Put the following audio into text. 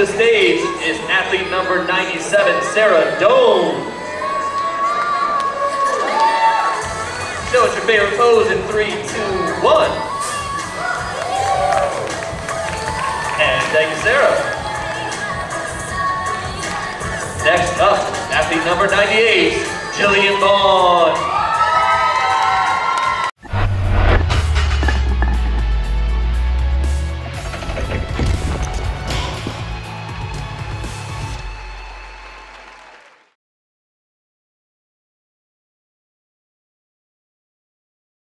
the stage is athlete number 97, Sarah Doane. Show us your favorite pose in 3, 2, 1. And thank you, Sarah. Next up, athlete number 98, Jillian Vaughn.